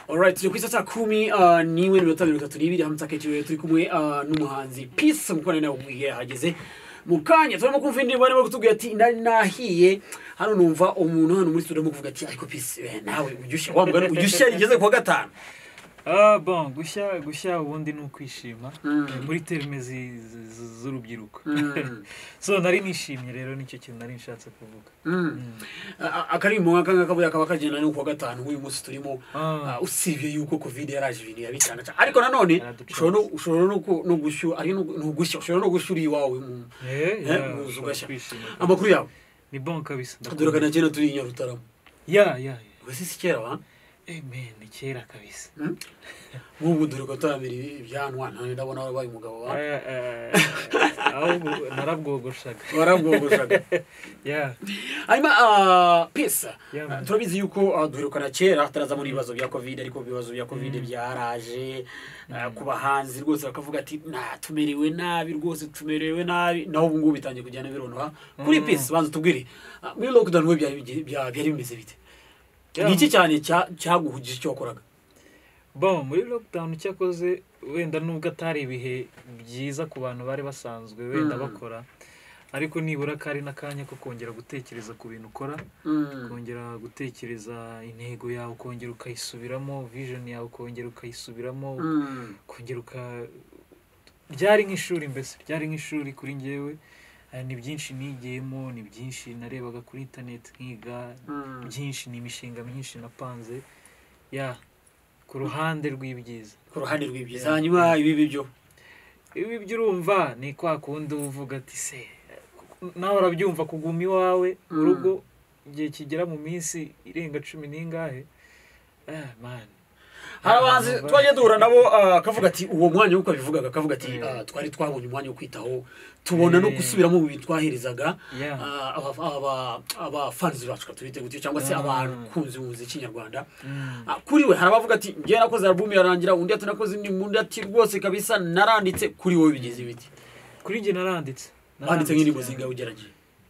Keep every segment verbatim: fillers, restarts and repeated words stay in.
Alright, turi kwisa saa kumi uh, niwe minota mirongo itatu n'ibiri hamwe saketiwe turi kumwe uh, n'umuhanzi Peace mukone nawe ubwiye hageze mukanya turimo kumva indirimbo barimo kutubwira ati nari nahiye hano numva umuntu hano muri studio mu kuvuga ati ariko Peace nawe ujyushye wa mugani ujyushye igeze ku gatanu. Ah bon gushya gushya ubundi nukwishima muri terme z'urubyiruko. So nari nishimye rero nicyo kintu nari nshatse kuvuga. Akarimo nkaka kabuye akaba kagenda no ku gatanu uyu munsi turimo usibye yuko covid yaraje ibintu yabicana ariko nanone ushobora ushobora no gushyura ari no gushyura ushobora no gushyura iwawe mu eh ugashya amakuru yawe ni bon kabisa ndakudura kana cyane turi Nyarutarama. Ya ya wese sikera wa Amen, ni kera kabisa. Mubu dore ko tamiri ibyanwa none ndabona wabaye umugabo wa. Eh eh. Aho narabwogoshaga. Warabwogoshaga. Yeah. Hanyuma uh, Peace. Turabizi yuko duherukana kera taraza muri bibazo bya covid ariko bibazo bya covid byaraje ku bahanzi rwose bakavuga ati na tumerewe nabi rwose tumerewe nabi naho ubu ngubu bitangiye kujyana bironoha. Kuri Peace banza tubwire muri lockdown we byari byari bimeze bite? Niki cyane cyaguhugije cyo wakoraga? Bon muri lockdown cyakoze wenda nubwo atari ibihe byiza ku bantu bari basanzwe wenda bakora ariko nibura kari nakanya ko kongera gutekereza ku bintu ukora kongera gutekereza intego yawe kongera ukayisubiramo vision yawe kongera ukayisubiramo kongera uka byari nk'ishuri mbese byari nk'ishuri kuri ngewe ni byinshi nigiyemo ni byinshi narebaga kuri internet nkiga byinshi ni imishinga myinshi napanze ya ku ruhande rw'ibyiza ku ruhande rw'ibyiza hanyuma ibi byo ibi byurumva ni kwa kundi uvuga ati se nawe urabyumva kuguma iwawe urugo igihe kigera mu minsi irenga cumi n'ingahe eh man harabanze twaje duhura nabo akavuga ati uwo mwanya uko bivugaga akavuga ati twari twabonye umwanya wo kwitaho tubona no gusubiramo mu bitwahirizaga aba aba fans bacu katubite gutyo cyangwa se abakunzi b'umuziki nyarwanda kuri we harabavuga ati ngiye nakoze album yarangira undi ati nakoze indi mundi ati rwose kabisa naranditse kuri wowe bigeze biti kuri nge naranditse naranditse nk'indi muzinga ugeragiye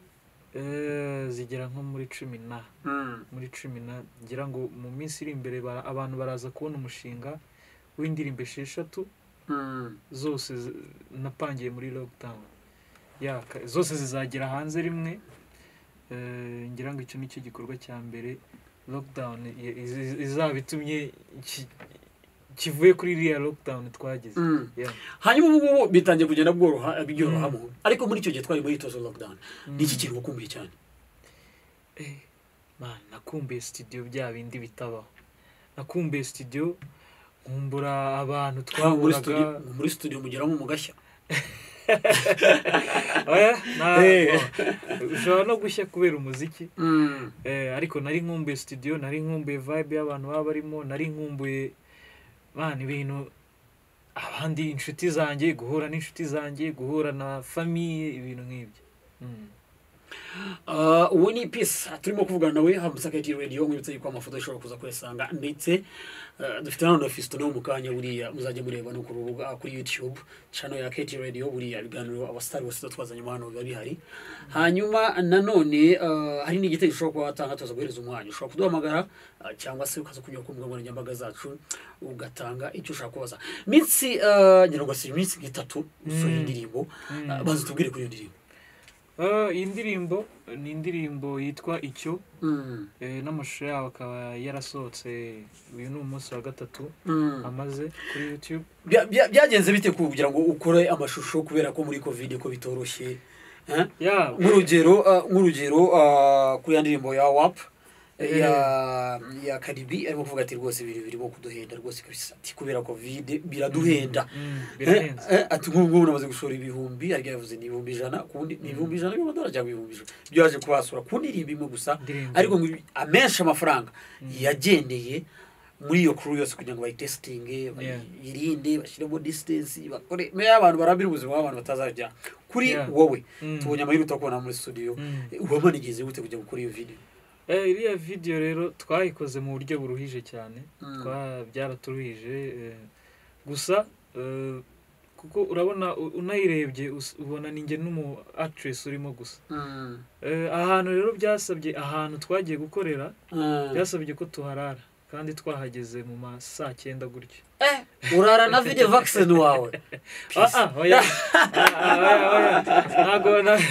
eh zigera nko muri cumi na muri cumi na ngira ngo mu minsi iri imbere abantu baraza kubona umushinga w'indirimbo esheshatu zose napangiye muri lockdown ya zose zizagera hanze rimwe eh ngira ngo icyo nicyo gikorwa cya mbere lockdown izabitumye kivuye kuri iriya lockdown twagize. Hanyuma ubu bitangiye kugenda bworoha byorohamo ariko muri icyo gihe twari muri tozo lockdown niki kintu wakumbuye cyane? Eh man nakumbuye studio bya bindi bitabaho nakumbuye studio nkumbura abantu twaburaga muri studio mugeramo mu gashya. Oya na ushobora no gushya kubera umuziki eh ariko nari nkumbuye studio nari nkumbuye vibe y'abantu baba barimo nari nkumbuye bana ibintu abandi inshuti zanjye guhura n'inshuti zanjye guhura na famille ibintu nk'ibyo. Uh, uwo ni Peace turimo kuvugana nawe hamusaketi radio mwibutse yuko amafoto ashobora kuza kwesanga ndetse dufite nano Fisto no mukanya buriya muzajye mureba no ku rubuga kuri YouTube channel ya K T Radio buriya biganiro abastari bose twazanye mwana biba bihari. Hanyuma nanone hari n'igitego ushobora kuba watanga tuza guhereza umwanya ushobora kuduhamagara cyangwa se ukaza kujya ku mbuga nyambaga zacu ugatanga icyo ushaka kubaza. Minsi nyirongo si minsi gitatu so indirimbo bazo tubwire kuri indirimbo. Uh, indirimbo ni indirimbo yitwa icyo eh n'amashusho yawe akaba yarasohotse uyu ni umunsi wa gatatu amaze kuri YouTube. Byagenze bite kugira ngo ukore amashusho kubera ko muri covid ko bitoroshye eh yeah nk'urugero nk'urugero kuri indirimbo ya W A P ya ya Kadibi arimo kuvuga ati rwose biri birimo kuduhenda rwose kabisa ati kubera covid biraduhenda ati nk'ubwo namaze gushora ibihumbi ariko yavuze ni ibihumbi ijana kundi ni ibihumbi ijana y'amadolari cyangwa ibihumbi ijana byaje kubasura kundi rimwe gusa ariko amenshi amafaranga yagendeye muri iyo crew yose kugira ngo bayitesting yirinde bashiremo distance bakore me abantu barabira ubuzima bw'abantu batazajya kuri wowe tubonye amahirwe tukubona muri studio ubamanigeze gute kujya gukora iyo video? Eh iriya video rero twayikoze mu buryo buruhije cyane twa byaraturuhije gusa kuko urabona unayirebye ubona ninge n'umu actress urimo gusa eh ahantu rero byasabye ahantu twagiye gukorera byasabye ko tuharara kandi twahageze mu ma saa cyenda gutyo eh urara na video vaccine wawe ah ah oya ntago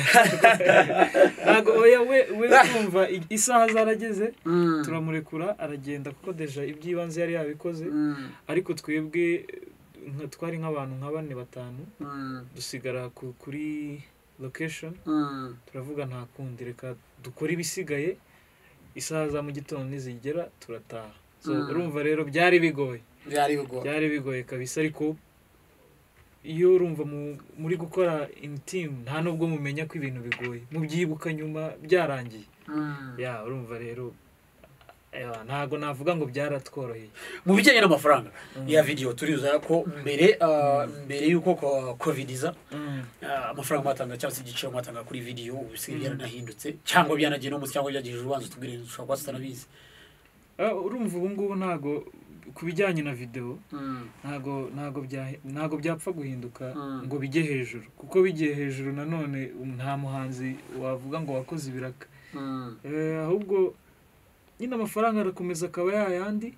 ntago oya we we kumva isaha zarageze turamurekura aragenda kuko deja ibyibanze yari yabikoze ariko twebwe twari nk'abantu nka bane batanu dusigara kuri location turavuga nta kundi reka dukora ibisigaye isaha za mu gitondo nizigera turataha so urumva rero byari bigoye byari bigoye byari bigoye kabisa ariko iyo urumva muri gukora in team nta nubwo mumenya ko ibintu bigoye mubyibuka nyuma byarangiye ya urumva rero ntago navuga ngo byaratworoheye mu bijyanye n'amafaranga ya video turiuza ko mbere mbere yuko covidiza amafaranga matanga cyangwa se igiciro matanga kuri video ubisigaye byaranahindutse cyangwa byanagiye no mu cyangwa byagije ubanza tubwire ushaka kwa stanabizi urumva ubu ngubu ntago kubijyanye na video ntago ntago bya ntago byapfa guhinduka ngo bijye hejuru kuko bigiye hejuru nanone nta muhanzi wavuga ngo wakoze ibiraka eh ahubwo nyina amafaranga arakomeza akaba yayandi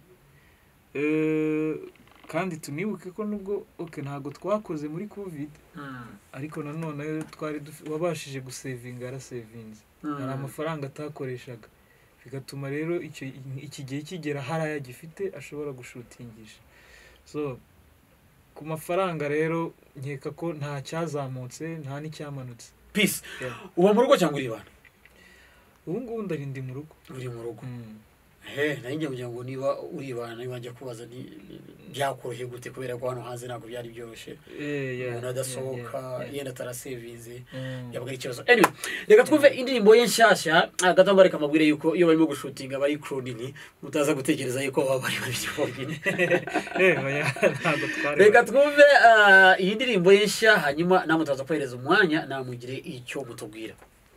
eh kandi tunibuke ko nubwo okay ntago twakoze muri covid ariko nanone twari wabashije gusavinga ara savings ari amafaranga atakoreshaga bigatuma rero icyo iki gihe kigera haraya gifite ashobora gushutingisha so ku mafaranga rero nkeka ko nta cyazamutse nta n'icyamanutse peace uba mu rugo cyangwa uri bana ubu ngubu ndari mu rugo uri mu rugo he nanjye kugira ngo niba uri bana niba njya kubaza ni byakoroheye gute kubera ko hano hanze ntabwo byari byoroshye eh yeah nadasohoka yenda tarasevize yabaga ikibazo anyway reka twumve indirimbo ye nshyashya agatamba reka mabwire yuko iyo barimo gushutinga bari crew nini mutaza gutekereza yuko baba bari babibonye eh oya ntabwo twari reka twumve iyi ndirimbo ye nshya hanyuma namutaza kwereza umwanya namugire icyo mutubwira.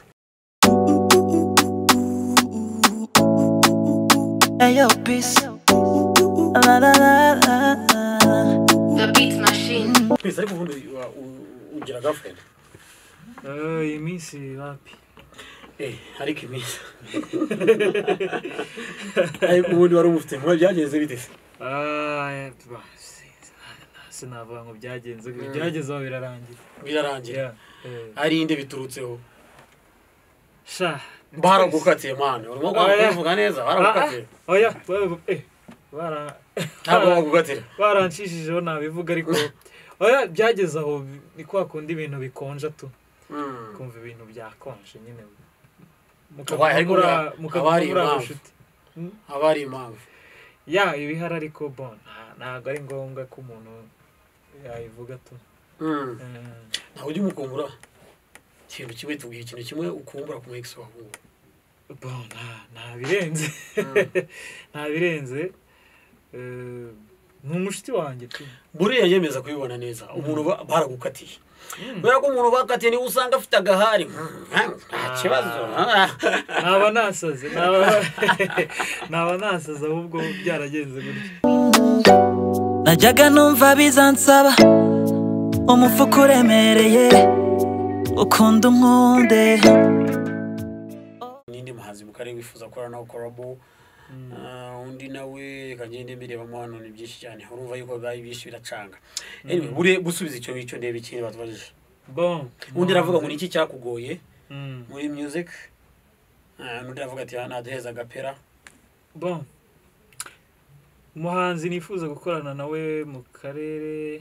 Ayo peace la la la la The Beats Machine. Peace ariko ubundi ugira girlfriend eh iminsi wapi eh ariko iminsi ariko ubundi wari umufite ngo byagenze bite ah sinavuga ngo byagenze byageze aho birarangira birarangira ari inde biturutseho sha baragukatiye mane urimo kuvuga neza baragukatiye oya eh bara ntabwo bagukatira barancishijeho nabivuga ariko oya byageze aho ni kwa kundi ibintu bikonja tu kumva ibintu byakonje nyine mukabura mukabura bushuti abari impamvu ya ibihari ariko bon ntago ari ngombwa ko umuntu yayivuga tu ntawe ujya umukumbura ikintu kimwe tubwiye ikintu kimwe ukumbura ku ex wawe bon nta birenze nta birenze eh n'umushiti wanjye tu buriya yemeza kubibona neza umuntu baragukatiye bera ko umuntu bakatiye ni usanga afite agahari nta kibazo naba nasaze naba naba nasaze ahubwo byaragenze gutyo najyaga numva bizansaba umufuka uremereye ukunda umwunde nindi muhanzi mu karere wifuza gukora nawe collabo undi nawe kagende mbireba hano ni byinshi cyane urumva yuko gayi byinshi biracanga anyway bure gusubiza icyo nicyo ndebe ikindi batubajije bon undi ravuga ngo niki cyakugoye muri music undi ravuga ati naduheza gapera bon umuhanzi nifuza gukorana nawe mu karere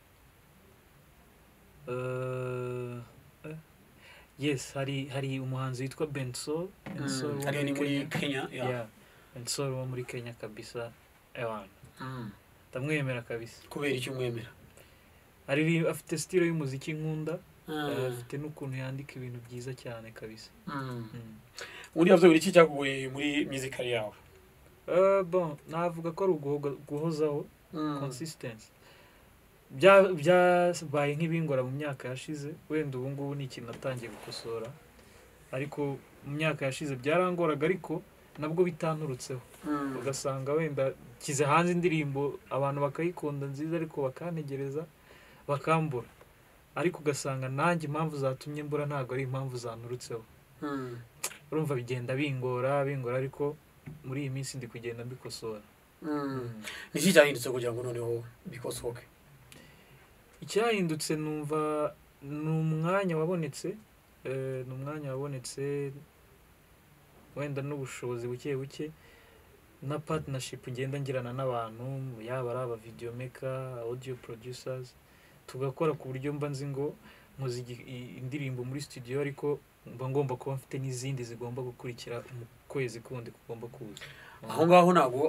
uh, yes hari hari umuhanzi witwa Bensoul Bensoul ari ni muri Kenya yeah Bensoul wo muri Kenya kabisa ewana ndamwemera kabisa kubera icyo mwemera ari afite style y'umuziki nkunda afite n'ukuntu yandika ibintu byiza cyane kabisa undi yavuze iki cyakugoye muri music yawe eh bon navuga ko ari guhozaho consistency bya byabaye nk'ibingora mu myaka yashize wenda ubu ngubu ni ikintu natangiye gukosora ariko mu myaka yashize byarangoraga ariko nabwo bitanturutseho ugasanga wenda kize hanze indirimbo abantu bakayikunda nziza ariko bakantegereza bakambura ariko ugasanga nanjye impamvu zatumye mbura ntago ari impamvu zanturutseho urumva bigenda bingora bingora ariko muri iyi minsi ndi kugenda mbikosora niki cyahindutse kugira ngo noneho bikosoke icyahindutse numva ni umwanya wabonetse eh, ni umwanya wabonetse wenda n'ubushobozi buke buke na partnership ngenda ngirana n'abantu yaba ari aba video maker audio producers tugakora ku buryo mba nzi ngo nkoze indirimbo muri studio ariko mba ngomba kuba mfite n'izindi zigomba gukurikira mu kwezi kundi kugomba kuza aho ngaho ntabwo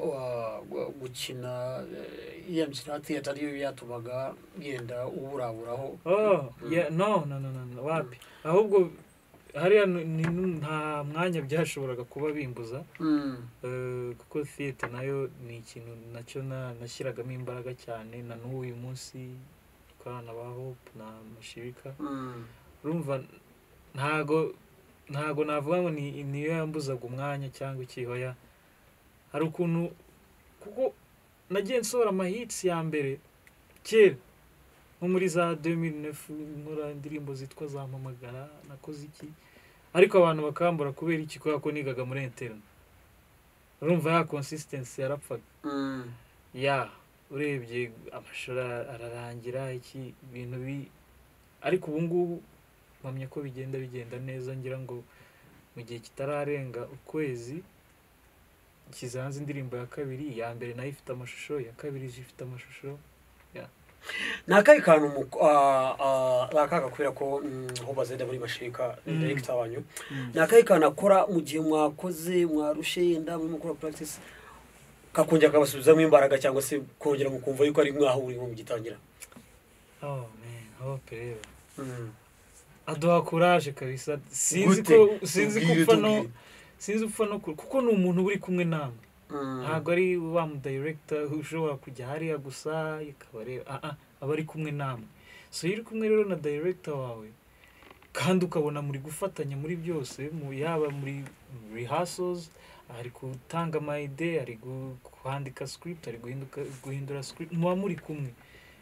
gukina iya msirati atariyo yatumaga yenda uburaburaho oh yeah no no no no wapi ahubwo hariya nta mwanya byashoboraga kuba bimbuza kuko theater nayo ni ikintu nacyo nashyiragamo imbaraga cyane na n'uyu munsi kana ba Hope na Mashirika urumva ntago ntago navuga ngo ni niyo yambuzaga umwanya cyangwa ikihoya hari ukuntu kuko nagiye nsora amahits ya mbere kera nko muri za deux mille neuf nkora indirimbo zitwa zampamagara nakoze iki ariko abantu bakambura kubera iki ko nigaga muri interne urumva ya consistency yarapfaga ya urebye amashara ararangira iki ibintu bi ariko ubu ngubu mpamye ko bigenda bigenda neza ngira ngo mu gihe kitararenga ukwezi kizanze indirimbo ya kabiri ya mbere nayo ifite amashusho ya kabiri ifite amashusho ya nakaye kantu rakaga kubera ko ho bazenda muri Mashirika director wanyu nakaye kantu akora mu gihe mwakoze mwarushe yenda muri mukora practice kakongera kabasubizamo imbaraga cyangwa se kongera mukumva yuko ari mwaho uri mu gitangira oh man Hope rero aduha courage kabisa sinzi ko sinzi kupfa no sinzi upfa no kuko ni umuntu uri kumwe namwe ntabwo ari wa mu director ushobora kujya hariya gusa ikabare ah ah aba ari kumwe namwe so iri kumwe rero na director wawe kandi ukabona muri gufatanya muri byose mu yaba muri rehearsals ari gutanga ama idea ari kwandika script ari guhinduka guhindura script muba muri kumwe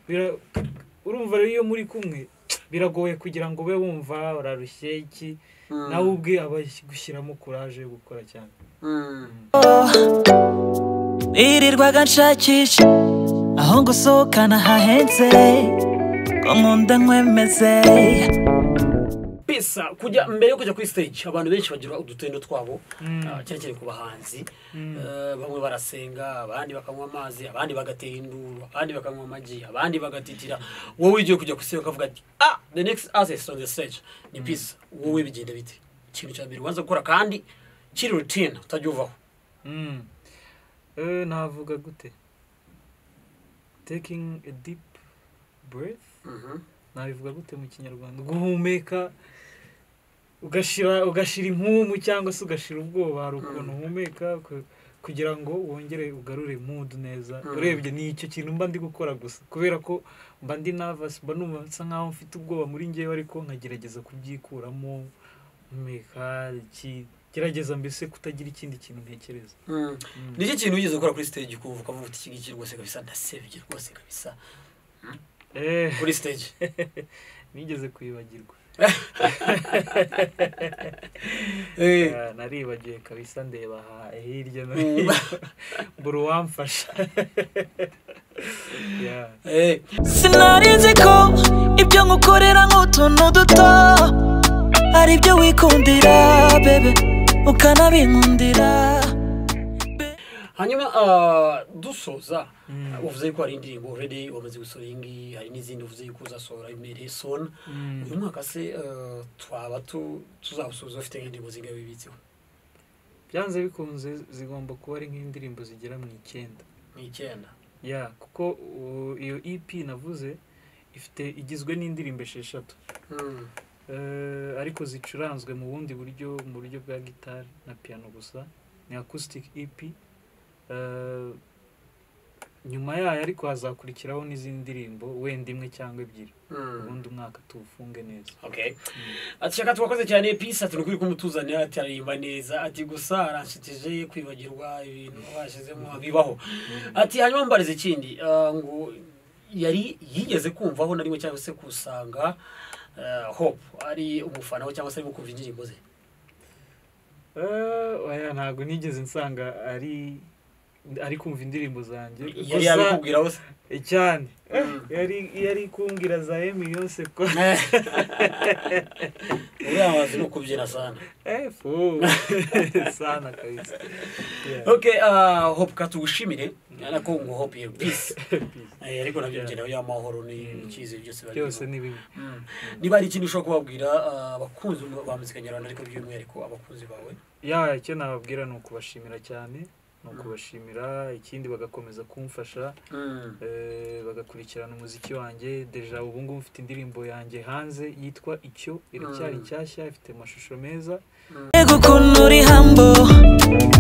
urumva rero iyo muri kumwe biragoye kugira ngo ube wumva urarushye iki nawe ubwe aba gushyiramo courage yo gukora cyane irirwaga nshakisha aho gusohokana hahenze ko nkunda nkwemeze pesa kujya mbere yo kujya kuri stage abantu benshi bagira udutendo twabo cyane cyane ku bahanzi bamwe barasenga abandi bakanywa amazi abandi bagatera induru abandi bakanywa amagi abandi bagatitira wowe ugiye kujya kusenga ukavuga ati ah the next artist on the stage ni pesa wowe bigenda bite ikintu cya mbere ubanza gukora kandi kiri routine utajya uvaho eh navuga gute taking a deep breath nabivuga gute mu kinyarwanda guhumeka ugashira ugashira impumu cyangwa se ugashira ubwoba hari ukuntu uhumeka kugira ngo wongere ugarure mood neza urebye ni icyo kintu mba ndi gukora gusa kubera ko mba ndi nervous mba numva nsa nkaho mfite ubwoba muri ngewe ariko nkagerageza kubyikuramo humeka iki gerageza mbese kutagira ikindi kintu ntekereza niki kintu ugeze gukora kuri stage kuvuga ukavuga iki ngiki rwose kabisa ndasebye rwose kabisa eh kuri stage nigeze kwibagirwa eh naribagiye kabisa ndeba hirya no hino buru wamfasha yeah eh sinarinze ko ibyo ngukorera nk'utuntu duto ari byo wikundira bebe ukanabinkundira hanyuma dusoza uvuze ko ari indirimbo already wamaze gusoringi hari n'izindi uvuze yuko uzasohora imere son uyu mwaka se twaba tuzabusoza ufite indirimbo zingahe bibitseho byanze bikunze zigomba kuba ari nk'indirimbo zigera mu icyenda mu icyenda ya kuko iyo E P navuze ifite igizwe n'indirimbo esheshatu ariko zicuranzwe mu bundi buryo mu buryo bwa guitar na piano gusa ni acoustic E P nyuma yayo ariko hazakurikiraho n'izindi ndirimbo wenda imwe cyangwa ebyiri ubundi umwaka tufunge neza okay ati shaka twakoze cyane peace ati nukuri kumutuzanira ati arimba neza ati gusa aranshitije kwibagirwa ibintu bashizemo bibaho ati hanyuma mbarize ikindi ngo yari yigeze kumvaho na rimwe cyangwa se kusanga Hope ari umufana we cyangwa se ari kumva indirimbo ze eh oya ntago nigeze nsanga ari ari kumva indirimbo zanjye yari yabikubwira hose cyane yari yari kumbwira za Emi yose ko uriya wazi no kubyina sana eh fu sana kabisa. Okay, uh hope katugushimire nako ngo hope you peace eh ariko nabyo ngena ya mahoro ni ikize byose bari byose ni bibi. Niba ari ikintu ushobora kubabwira abakunzi ba muzika nyarwanda ariko by'umwihariko abakunzi bawe ya icyo nababwira ni ukubashimira cyane no kubashimira ikindi bagakomeza kumfasha eh bagakurikirana umuziki wanjye deja ubu ngubu mfite indirimbo yanjye hanze yitwa icyo iracyari nshyashya ifite amashusho meza ego kunuri hambo